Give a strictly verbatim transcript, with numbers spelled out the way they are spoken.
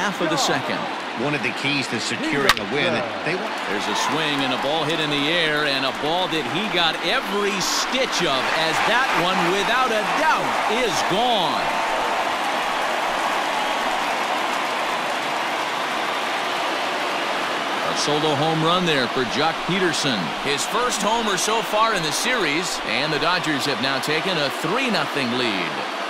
half of the second. One of the keys to securing a win. They There's a swing and a ball hit in the air, and a ball that he got every stitch of, as that one, without a doubt, is gone. A solo home run there for Jock Peterson. His first homer so far in the series, and the Dodgers have now taken a three nothing lead.